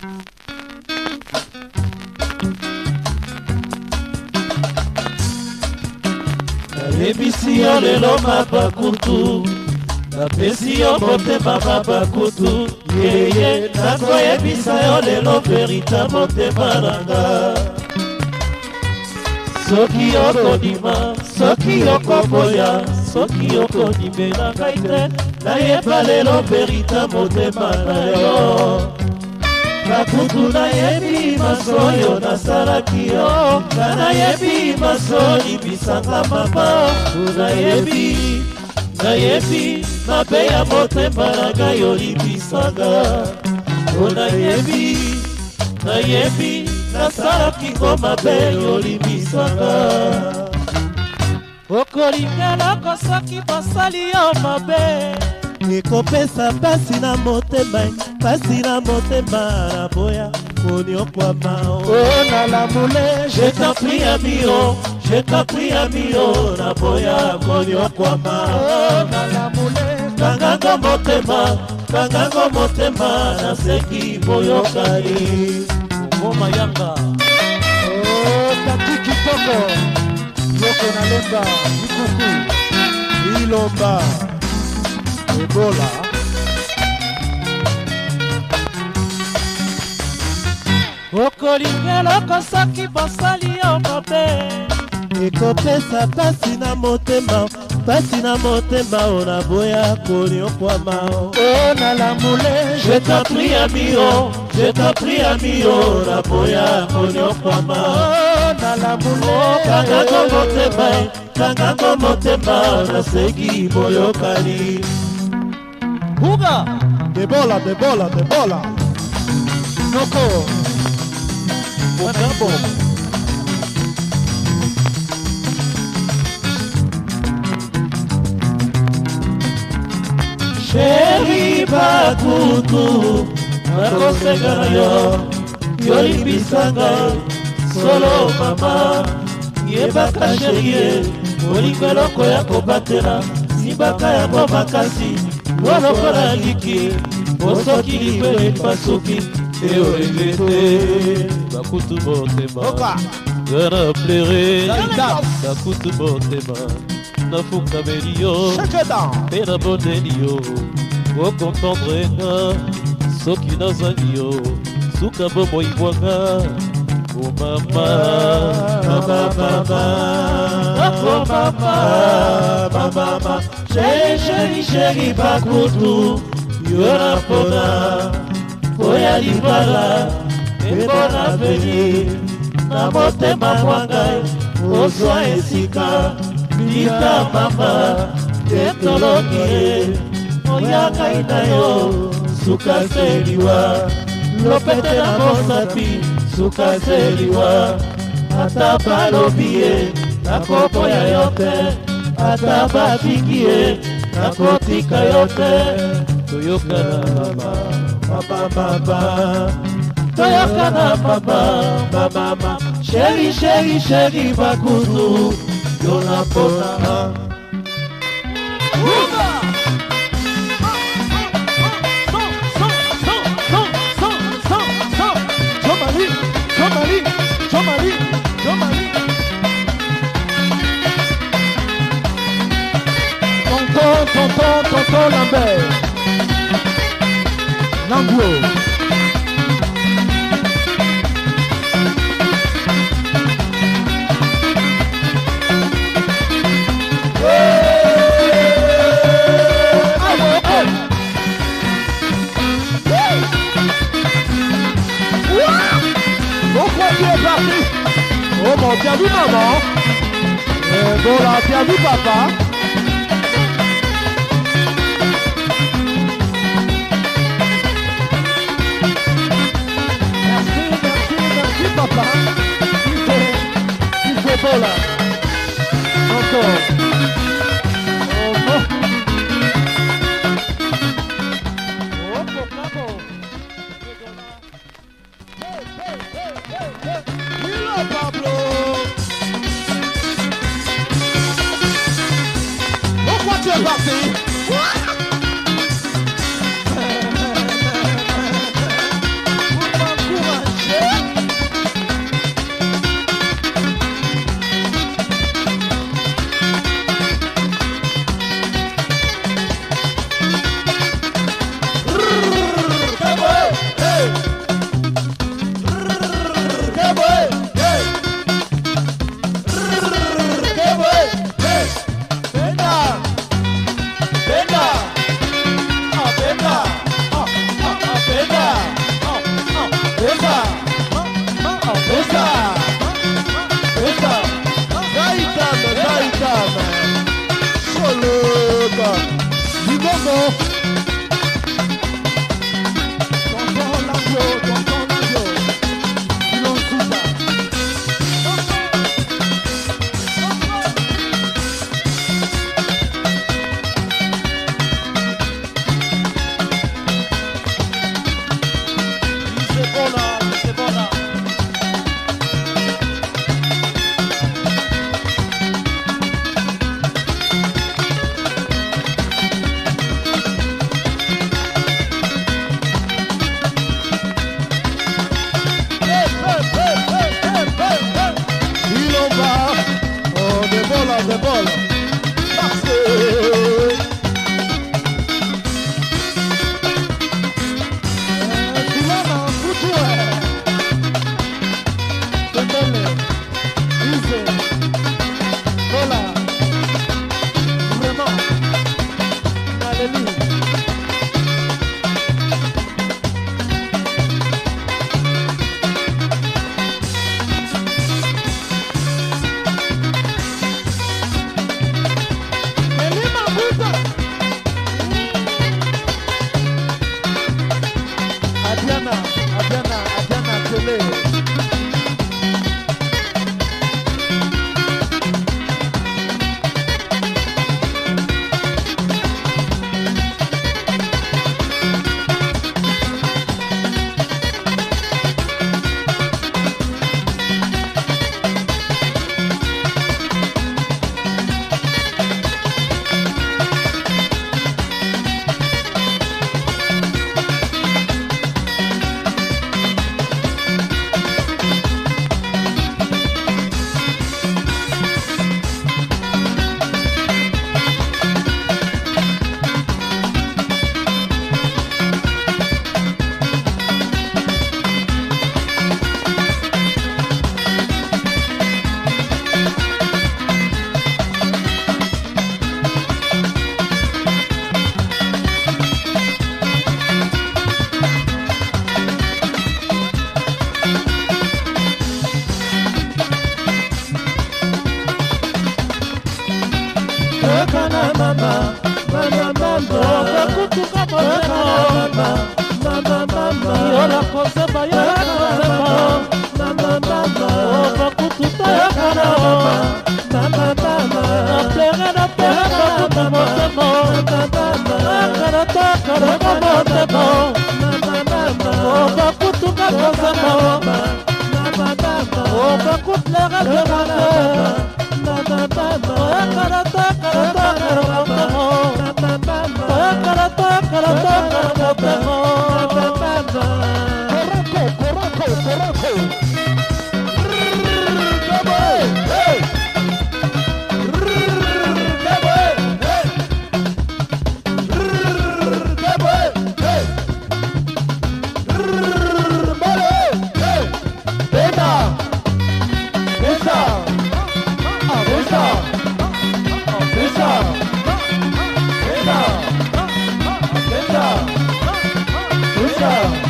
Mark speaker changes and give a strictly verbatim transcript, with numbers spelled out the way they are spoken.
Speaker 1: Ebisi yo lelo mabakutu napesi yo motema mabakutu yeye nakoyebisa yo lelo verita motema nanga soki okondima soki okoboya soki okondimela ngai te nayeba lelo verita motema na yo Bakutu nayebi maso yo nasalaki yo nayebi maso libisanga mama nayebi nayebi mabe ya motema na ngai yo libisanga nayebi nayebi nasalaki ngo mabe yo libisanga okolingela ko soki basali yo mabe ekopesa pasi na motema pasi na motema na boya koniokwama oh nalamule je t'en prie ami oh je t'en prie ami oh na boya koniokwama oh nalamule kangango motema kangango motema na seki boyokani ngoma yanga oh tati kitoko yoko na lemba ikuku ilomba Ebola okolingela kosoki basali yo mabe ekopesa pasi na motema pasi na motema ona boya koniokwama o nalamule je t'en prie ami o je t'en prie ami o na boya koniokwama o nalamule kangango motema kangango motema na seki boyokani Buga! Debola, debola, debola! Noko! Bonabo! Chéri Bakutu nakoseka na yo yo libisanga solo mama yebaka chérie olingo eloko ya kobatela simbaka yango makasi Wolokola liki, osoki lipe pasuki Eo regrete, Bakutu motema Gana plere, Bakutu motema Nafuka melio, Pena bonelio O comprendre nga, Soki nazalio Suka bomo iwanga Oh mama, mama, mama Oh mama, mama, mama Chéri, chéri, chéri Bakutu Yona pona Oya libala Ebona veni Na motema mwangai Ozwa esika Bita mama Tetologie Oya kaina yo Suka seliwa Lopete na mosapi Suka seliwa Ata balobie Nakopo ya yote Ata bafikie Nakotika yote Toyokana mama Mama mama Toyokana mama Mama mama Chéri chéri chéri Bakutu Yona pona Jomali Jomali Jomali Jomali Tonton, tonton, tonton Lambert Langlo Pourquoi tu es parti? Oh mon, tu as vu maman? Euh, bon là, tu as vu papa? Papa, il fait, il fait beau là. Encore. Oh, oh. Oh, bravo. Hey, hey, hey, hey, hey. Mira, Pablo. Pourquoi tu es parti? What? kutuka motema mama mama yola kozeba yola kozeba mama mama bakututa yakana mama mama apere na pere bakuta motema akana takana motema mama mama bakutuka kozeba mama mama bakutlera demande mama mama akana takana takana motema akana takana takana motema Corraco, corraco, Puxa!